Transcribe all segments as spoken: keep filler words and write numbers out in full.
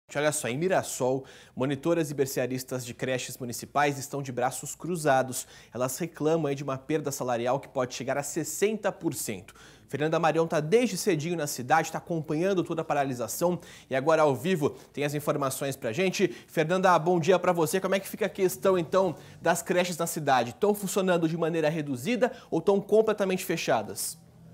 Olha só, em Mirassol, monitoras e berciaristas de creches municipais estão de braços cruzados. Elas reclamam aí de uma perda salarial que pode chegar a sessenta por cento. Fernanda Marião está desde cedinho na cidade, está acompanhando toda a paralisação e agora ao vivo tem as informações pra gente. Fernanda, bom dia para você. Como é que fica a questão então das creches na cidade? Estão funcionando de maneira reduzida ou estão completamente fechadas?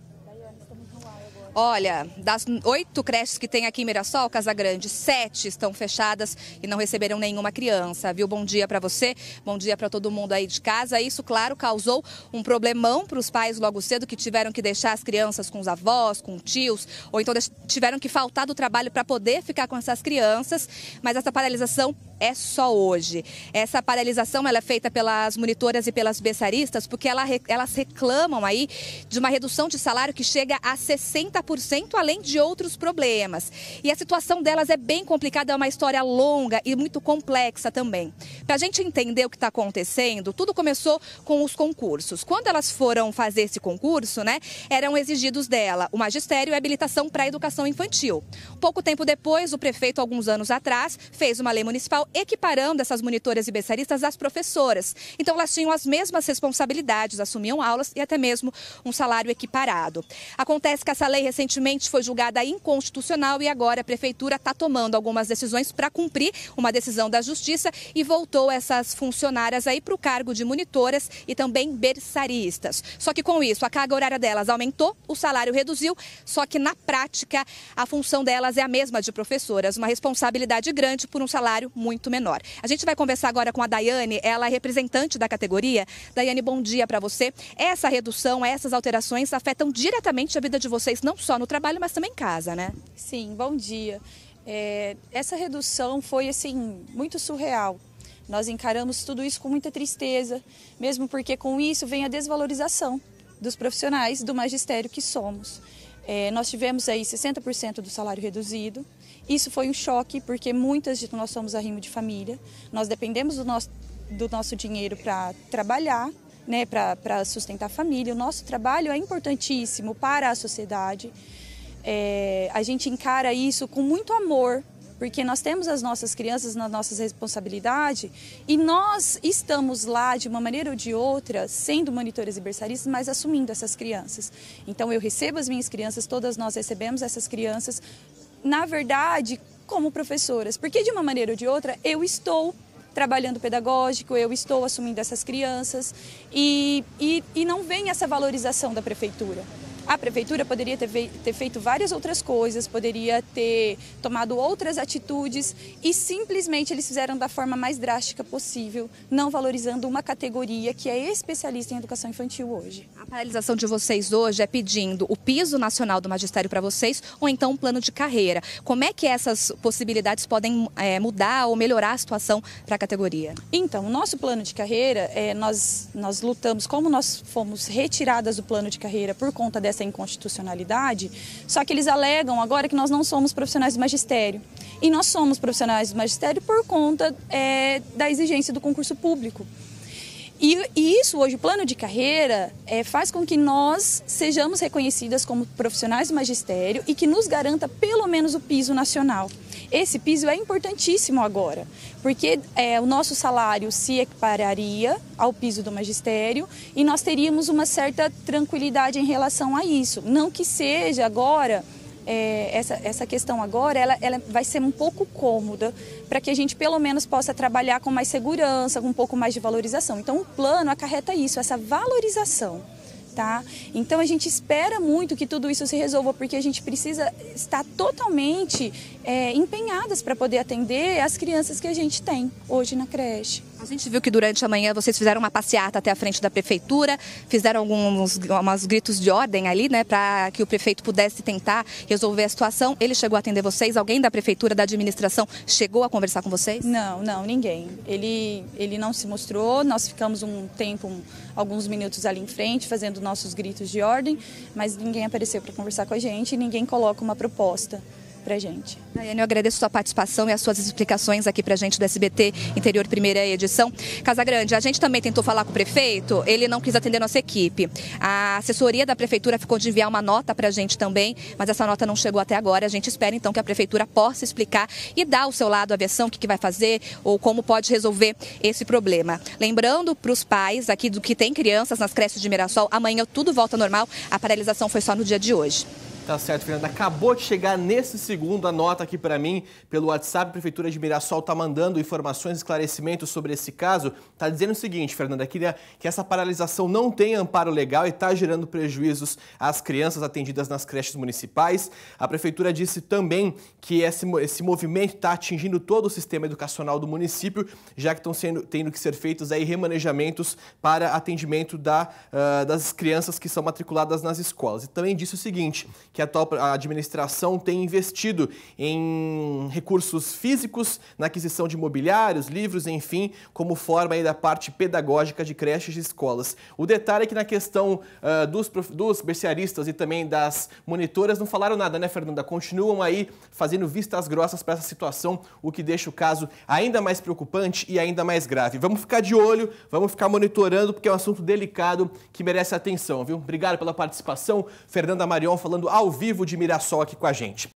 Olha, das oito creches que tem aqui em Mirassol, Casa Grande, sete estão fechadas e não receberam nenhuma criança, viu? Bom dia para você, bom dia para todo mundo aí de casa. Isso, claro, causou um problemão para os pais logo cedo, que tiveram que deixar as crianças com os avós, com tios, ou então tiveram que faltar do trabalho para poder ficar com essas crianças. Mas essa paralisação é só hoje. Essa paralisação ela é feita pelas monitoras e pelas berciaristas, porque ela, elas reclamam aí de uma redução de salário que chega a sessenta por cento, além de outros problemas. E a situação delas é bem complicada, é uma história longa e muito complexa também. Para a gente entender o que está acontecendo, tudo começou com os concursos. Quando elas foram fazer esse concurso, né, eram exigidos dela o magistério e a habilitação para a educação infantil. Pouco tempo depois, o prefeito, alguns anos atrás, fez uma lei municipal equiparando essas monitoras e berciaristas às professoras. Então, elas tinham as mesmas responsabilidades, assumiam aulas e até mesmo um salário equiparado. Acontece que essa lei recentemente foi julgada inconstitucional e agora a prefeitura está tomando algumas decisões para cumprir uma decisão da justiça e voltou essas funcionárias aí para o cargo de monitoras e também berciaristas. Só que com isso a carga horária delas aumentou, o salário reduziu, só que na prática a função delas é a mesma de professoras, uma responsabilidade grande por um salário muito menor. A gente vai conversar agora com a Daiane, ela é representante da categoria. Daiane, bom dia para você. Essa redução, essas alterações afetam diretamente a vida de vocês, não só no trabalho, mas também em casa, né? Sim, bom dia. É, essa redução foi, assim, muito surreal. Nós encaramos tudo isso com muita tristeza, mesmo porque com isso vem a desvalorização dos profissionais do magistério que somos. É, nós tivemos aí sessenta por cento do salário reduzido. Isso foi um choque, porque muitas de nós somos arrimo de família. Nós dependemos do nosso, do nosso dinheiro para trabalhar, né, para sustentar a família. O nosso trabalho é importantíssimo para a sociedade. É, a gente encara isso com muito amor, porque nós temos as nossas crianças na nossa responsabilidade e nós estamos lá de uma maneira ou de outra, sendo monitores e berciaristas, mas assumindo essas crianças. Então eu recebo as minhas crianças, todas nós recebemos essas crianças, na verdade, como professoras, porque de uma maneira ou de outra eu estou trabalhando pedagógico, eu estou assumindo essas crianças e, e, e não vem essa valorização da prefeitura. A prefeitura poderia ter, ter feito várias outras coisas, poderia ter tomado outras atitudes e simplesmente eles fizeram da forma mais drástica possível, não valorizando uma categoria que é especialista em educação infantil hoje. A paralisação de vocês hoje é pedindo o piso nacional do magistério para vocês ou então um plano de carreira. Como é que essas possibilidades podem é, mudar ou melhorar a situação para a categoria? Então, o nosso plano de carreira, é, nós, nós lutamos, como nós fomos retiradas do plano de carreira por conta dessa essa inconstitucionalidade, só que eles alegam agora que nós não somos profissionais do magistério. E nós somos profissionais do magistério por conta é, da exigência do concurso público. E, e isso hoje, o plano de carreira, é, faz com que nós sejamos reconhecidas como profissionais do magistério e que nos garanta pelo menos o piso nacional. Esse piso é importantíssimo agora, porque é, o nosso salário se equipararia ao piso do magistério e nós teríamos uma certa tranquilidade em relação a isso. Não que seja agora... É, essa, essa questão agora ela, ela vai ser um pouco cômoda para que a gente pelo menos possa trabalhar com mais segurança, com um pouco mais de valorização. Então o plano acarreta isso, essa valorização. Tá? Então a gente espera muito que tudo isso se resolva, porque a gente precisa estar totalmente é, empenhadas para poder atender as crianças que a gente tem hoje na creche. A gente viu que durante a manhã vocês fizeram uma passeata até a frente da prefeitura, fizeram alguns, alguns gritos de ordem ali, né, para que o prefeito pudesse tentar resolver a situação. Ele chegou a atender vocês? Alguém da prefeitura, da administração, chegou a conversar com vocês? Não, não, ninguém. Ele, ele não se mostrou, nós ficamos um tempo, um, alguns minutos ali em frente, fazendo nossos gritos de ordem, mas ninguém apareceu para conversar com a gente, ninguém coloca uma proposta pra gente. Daiane, eu agradeço a sua participação e as suas explicações aqui pra gente do S B T Interior Primeira Edição. Casagrande, a gente também tentou falar com o prefeito, ele não quis atender nossa equipe. A assessoria da prefeitura ficou de enviar uma nota pra gente também, mas essa nota não chegou até agora. A gente espera então que a prefeitura possa explicar e dar o seu lado, a versão, o que, que vai fazer ou como pode resolver esse problema. Lembrando para os pais aqui do que tem crianças nas creches de Mirassol, amanhã tudo volta ao normal, a paralisação foi só no dia de hoje. Tá certo, Fernanda. Acabou de chegar nesse segundo a nota aqui para mim pelo WhatsApp. A Prefeitura de Mirassol está mandando informações, esclarecimentos sobre esse caso. Está dizendo o seguinte, Fernanda, que, que essa paralisação não tem amparo legal e está gerando prejuízos às crianças atendidas nas creches municipais. A Prefeitura disse também que esse, esse movimento está atingindo todo o sistema educacional do município, já que estão sendo, tendo que ser feitos aí remanejamentos para atendimento da, uh, das crianças que são matriculadas nas escolas. E também disse o seguinte, que a atual administração tem investido em recursos físicos, na aquisição de imobiliários, livros, enfim, como forma aí da parte pedagógica de creches e escolas. O detalhe é que na questão uh, dos, dos berciaristas e também das monitoras não falaram nada, né, Fernanda? Continuam aí fazendo vistas grossas para essa situação, o que deixa o caso ainda mais preocupante e ainda mais grave. Vamos ficar de olho, vamos ficar monitorando, porque é um assunto delicado que merece atenção, viu? Obrigado pela participação. Fernanda Marion falando ao vivo de Mirassol aqui com a gente.